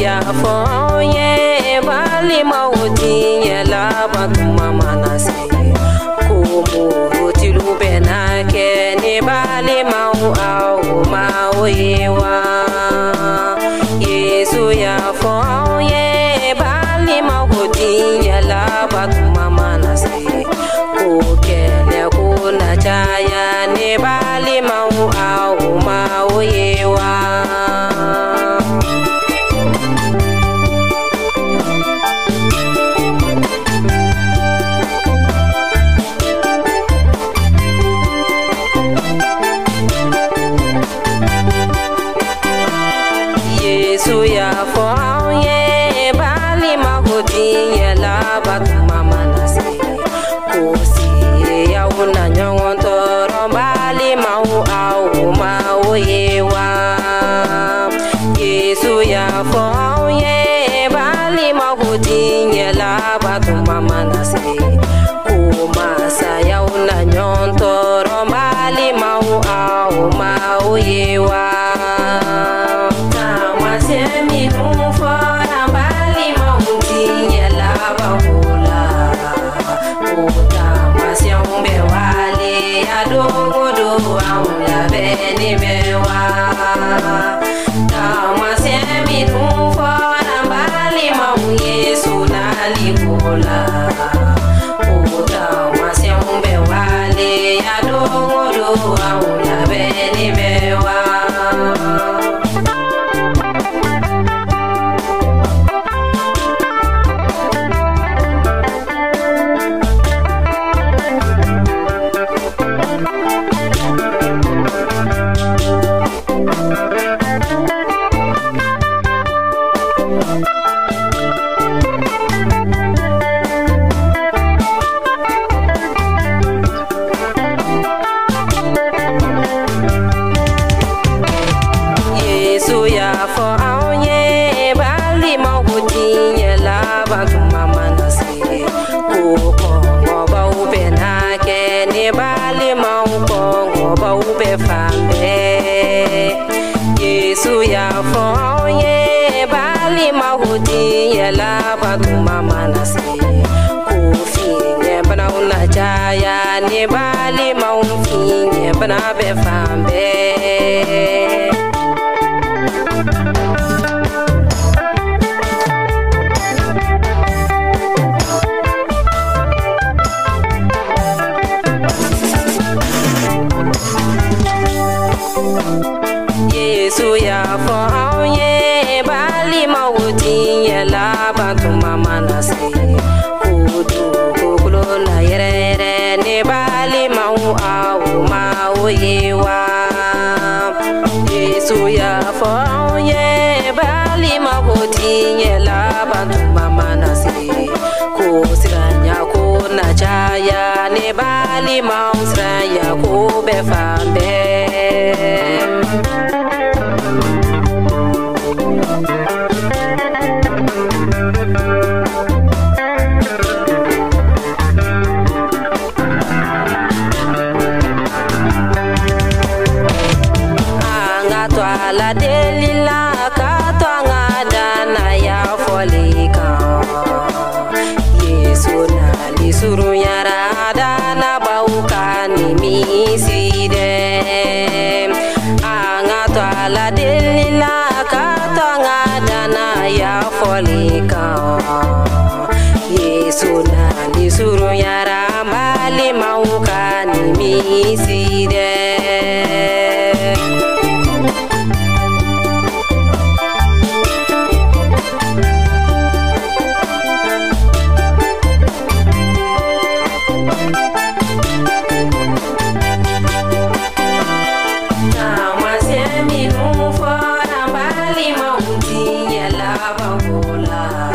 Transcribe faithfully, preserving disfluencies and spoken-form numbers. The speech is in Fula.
ya fonye bali mauti ya laba mama nasi kumu tilu benake ne bali mau au mau yewa Yesu ya fonye bali mauti ya laba mama nasi kukele kuna chaya ne bali mau au mau yewa Yesu ya fonye bali magodi ya laba mama nasi kusi ya una nyongon toro bali mau au mau yewa Yesu ya fonye bali magodi ya laba mama nasi kumasa ya una nyongon toro bali mau au mau yewa minou fora bali mauti ya laba hula tamassignè wale ya dogo do aula beni mewa tamassignè minou fora bali mau Yesu na likola tamassignè wale ya dogo do aula beni mewa Yesu ya fonye bali mahudi ya laba mama nasi kufinye bana una jaya ne bali maumfinye bana be fambe Yesu ya fonye bali mauti ya laba mama nasi kudu kukulo na yere ne bali mau au mau yewa Yesu ya fonye bali mauti ya laba mama nasi kusiranya kuna chaya ne bali mau sranya kube fambe la delila katwanga dana ya folika Yesu na lisuru yara dana bauka ni miside anga la delila katwanga dana ya folika Yesu na lisuru yara mali mauka ni miside Tamassignè minou fora bali mauti ya laba hula